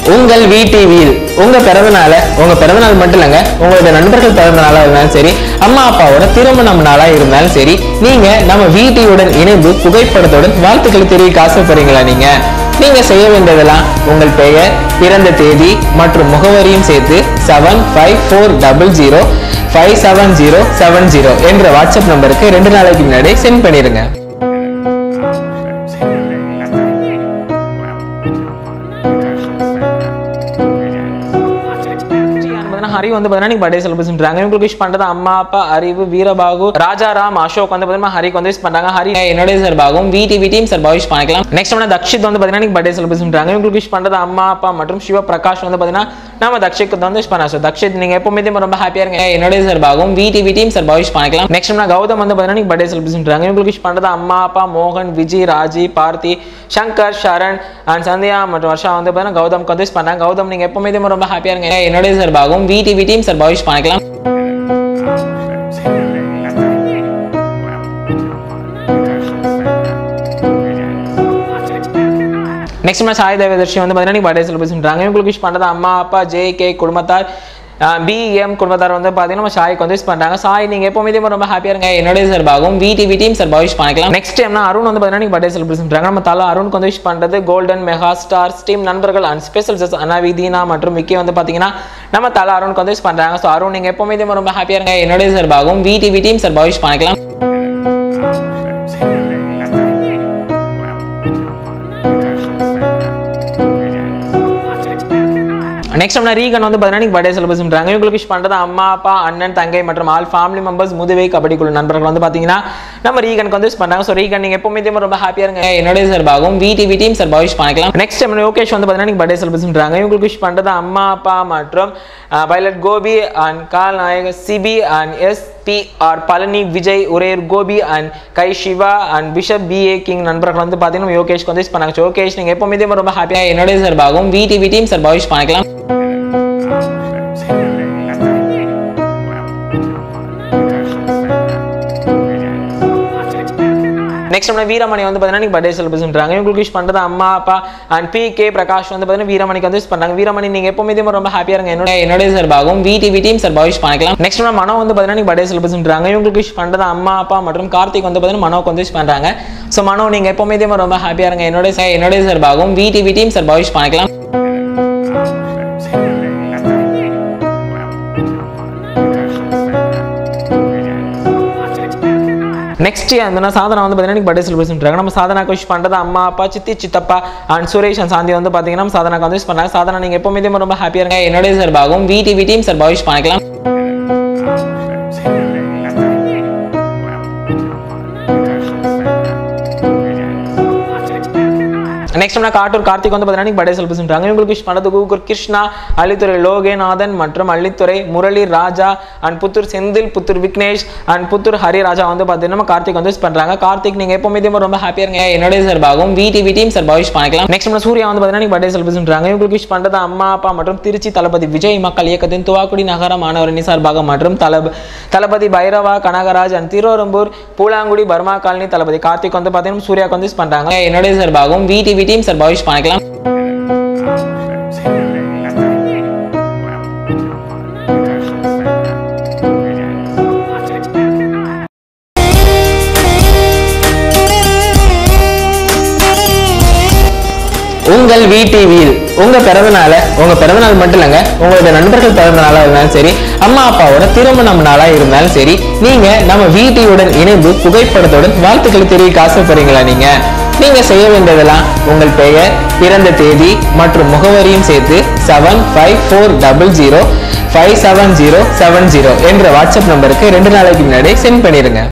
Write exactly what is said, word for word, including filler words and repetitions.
உங்கள் வீட்டில் உங்க பிறந்தநாள உங்க பிறந்தநாள் மட்டும் இல்லங்க உங்களோட நண்பர்கள் பிறந்த நாளா இருந்தாலும் சரி அம்மா அப்பாவோட திருமணம் நாளா இருந்தாலும் சரி நீங்க நம்ம வீட்டியுடன் இணைந்து புகைப்படத்துடன் வாழ்த்துக்களை தெரிவிக்க ஆசைப்படுறீங்களா நீங்க நீங்க செய்ய வேண்டியதெல்லாம் உங்கள் பெயர் பிறந்த தேதி மற்றும் முகவரியும் சேர்த்து seven five four double zero five seven zero seven zero என்ற வாட்ஸ்அப் நம்பருக்கு ரெண்டு நாளைக்கு முன்னாடி சென்ட் பண்ணிருங்க. ஹரி வந்து பாத்தீங்கன்னா பர்த்டே செலிப்ரேட் பண்றாங்க. இவங்களுக்கு விஷ் பண்றது அம்மா அப்பா அறிவு வீரபாகு ராஜாராம் அசோக் வந்து பாத்தீங்கன்னா ஹரிக்கு வந்து விஷ் பண்றாங்க. ஹரி என்னோட சார்பாகவும் விடிவி டீம் சார்பாக விஷ் பண்ணிக்கலாம். நெக்ஸ்ட் வந்து தக்ஷித் வந்து பாத்தீங்கன்னா பர்த்டே செலிப்ரேட் பண்றாங்க. இவங்களுக்கு விஷ் பண்றது அம்மா அப்பா மற்றும் சிவ பிரகாஷ் வந்து பாத்தீங்கன்னா நம்ம தக்ஷித் வந்து விஷ் பண்ணா. தக்ஷித் நீங்க எப்பவுமே ரொம்ப ஹாப்பியா இருங்க. என்னோட சார்பாகவும் விடிவி டீம் சார்பாக விஷ் பண்ணிக்கலாம். நெக்ஸ்ட் வந்து கௌதம் வந்து பாத்தீங்கன்னா பர்த்டே செலிப்ரேட் பண்றாங்க. இவங்களுக்கு விஷ் பண்றது அம்மா அப்பா மோகன் விஜய் ராஜி பார்த்தி சங்கர் சரண் அண்ட் சந்தியா மற்றும் வர்ஷா வந்து பாத்தீங்கன்னா கௌதம் வந்து விஷ் பண்ணாங்க. கௌதம் நீங்க எப்பவுமே ரொம்ப ஹாப்பியா இருங்க. என்னோட சார்பாகவும் விடிவி டீம் சார்பாக விஷ் பண்ணிக்கலாம். நெக்ஸ்ட் மேட்ச் சாய் தேவதர்ஷி வந்து பாத்தீங்கன்னா பர்த்டே செலிப்ரேட் பண்றாங்க. இவங்களுக்கு விஷ் பண்றது அம்மா அப்பா ஜே கே குடும்பத்தார் பிஎம் குடும்பத்தார் வந்து பாத்தீங்கன்னா சாய்க்கு வந்து விஷ் பண்றாங்க. சாய் நீங்க எப்பவுமே ரொம்ப ஹாப்பியா இருங்க. என்னோட சார்பாகவும் விடிவி டீம் சார்பாக விஷ் பண்ணிக்கலாம். நெக்ஸ்ட் டைம்னா அருண் வந்து பாத்தீங்கன்னா பர்த்டே செலிப்ரேட் பண்றாங்க. நம்ம தல அருணுக்கு வந்து விஷ் பண்றது கோல்டன் மெகா ஸ்டார் டீம் நண்பர்கள் and special judge Anavi Dheena மற்றும் விக்கி வந்து பாத்தீங்கன்னா நம்ம தல அருணுக்கு வந்து விஷ் பண்றாங்க. ஸோ அருண் நீங்க எப்பவுமே ரொம்ப ஹாப்பியா இருங்க. என்னோட சார்பாகவும் விடிவி டீம் சார்பாக விஷ் பண்ணிக்கலாம். நெக்ஸ்ட் நம்ம ரீகன் வந்து பாத்தீங்கன்னா பர்த்டே செலிப்ரேட் பண்றாங்க. இவங்களுக்கு விஷ் பண்றது அம்மா அப்பா அண்ணன் தங்கை மற்றும் all family members Muthuvai kabaddi குழு நண்பர்கள் வந்து பாத்தீங்கன்னா நம்ம ரீகனுக்கு வந்து விஷ் பண்றாங்க. ஸோ ரீகன் நீங்க எப்பவுமே ரொம்ப ஹாப்பியா இருங்க. என்னோட சார்பாகவும் விடிவி டீம் சார்பாக விஷ் பண்ணிக்கலாம். நெக்ஸ்ட் நம்ம யோகேஷ் வந்து பாத்தீங்கன்னா பர்த்டே செலிப்ரேட் பண்றாங்க. இவங்களுக்கு விஷ் பண்றது அம்மா அப்பா மற்றும் பைலட் கோபி அண்ட் கால் நாயக Sibi and S P R Palani Vijay உரேர் கோபி அண்ட் கை Siva and Bishop B A King நண்பர்கள் வந்து பாத்தீங்கன்னா யோகேஷ்க்கு வந்து விஷ் பண்ணாங்க. யோகேஷ் நீங்க எப்பவுமே ரொம்ப ஹாப்பியா என்னோட சார்பாகவும் விடிவி டீம் சார்பாக விஷ் பண்ணிக்கலாம். நெக்ஸ்ட் நம்ம வீரமணி வந்து பாத்தீங்கன்னா பர்த்டே செலிப்ரேட் பண்றாங்க. இவங்களுக்கு விஷ் பண்றது அம்மா அப்பா அண்ட் பி கே பிரகாஷ் வந்து பாத்தீங்கன்னா வீரமணிக்கு வந்து விஷ் பண்றாங்க. வீரமணி நீங்க எப்பவுமே ரொம்ப ஹாப்பியா இருங்க. என்னோட என்னோட சார்பாகவும் விடிவி டீம் சார்பாக விஷ் பண்ணிக்கலாம். நெக்ஸ்ட் நம்ம மனோ வந்து பாத்தீங்கன்னா பர்த்டே செலிப்ரேட் பண்றாங்க. இவங்களுக்கு விஷ் பண்றது அம்மா அப்பா மற்றும் கார்த்திக் வந்து பாத்தீங்கன்னா மனோக்கு வந்து விஷ் பண்றாங்க. ஸோ மனோ நீங்க எப்பவுமே ரொம்ப ஹாப்பியா இருங்க. என்னோட என்னோட சார்பாகவும் விடிவி டீம் சார்பாக விஷ் பண்ணிக்கலாம். நெக்ஸ்ட் அந்த சாதனா வந்து பாத்தீங்கன்னா பர்த்டே செலிப்ரேட் பண்றாங்க. நம்ம சாதனாக்கு விஷ் பண்றது அம்மா அப்பா சித்தி சித்தப்பா அண்ட் சுரேஷ் அண்ட் சாந்தி வந்து பாத்தீங்கன்னா சாதனாக்கு வந்து விஷ் பண்ணாங்க. சாதனா நீங்க எப்பவுமே ரொம்ப ஹாப்பியா இருங்க. என்னோட சார்பாகவும் விடிவி டீம் சார்பாக விஷ் பண்ணிக்கலாம். நெக்ஸ்ட் நம்ம காட்டூர் கார்த்திக் வந்து பாத்தீங்கன்னா பர்த்டே செலிப்ரேட் பண்றாங்க. இவங்களுக்கு விஷ் பண்றது கூகுர் கிருஷ்ணா அள்ளித்துறை லோகேநாதன் மற்றும் அள்ளித்துறை முரளி ராஜா அண்ட் புத்தூர் செந்தில் புத்தூர் விக்னேஷ் அண்ட் புத்தூர் ஹரி ராஜா வந்து பாத்தீங்கன்னா கார்த்திக் வந்து விஷ் பண்றாங்க. கார்த்திக் நீங்க எப்பவுமே ரொம்ப ஹாப்பியா இருங்க. என்னோட சார்பாகவும் விடிவி டீம் சார்பாக விஷ் பண்ணிக்கலாம். நெக்ஸ்ட் நம்ம சூர்யா வந்து பாத்தீங்கன்னா பர்த்டே செலிப்ரேட் பண்றாங்க. இவங்களுக்கு விஷ் பண்றது அம்மா அப்பா மற்றும் திருச்சி தளபதி விஜய் மக்கள் இயக்கத்தின் துவாக்குடி நகர மாணவரணி சார்பாக மற்றும் Thalapathy Bhairava Kanagaraj and Thiruverumbur Poolangudi Burma colony Thalapathy Karthik வந்து பாத்தீங்கன்னா சூர்யாக்கு வந்து விஷ் பண்றாங்க. என்னோட சார்பாகவும் விடிவி டீம் சார்பாக விஷ் பண்ணிக்கலாம். உங்கள் வீட்டில் உங்க பிறந்தநாள உங்க பிறந்தநாள் மட்டும் இல்லங்க உங்களோட நண்பர்கள் பிறந்த நாளா இருந்தாலும் சரி அம்மா அப்பாவோட திருமணம் நாளா இருந்தாலும் சரி நீங்க நம்ம வீட்டியுடன் இணைந்து புகைப்படத்துடன் வாழ்த்துக்களை தெரிவிக்க ஆசைப்படுறீங்களா நீங்க நீங்க செய்ய வேண்டியதெல்லாம் உங்கள் பெயர் பிறந்த தேதி மற்றும் முகவரியும் சேர்த்து seven five four double zero five seven zero seven zero என்ற வாட்ஸ்அப் நம்பருக்கு ரெண்டு நாளைக்கு முன்னாடி சென்ட் பண்ணிருங்க.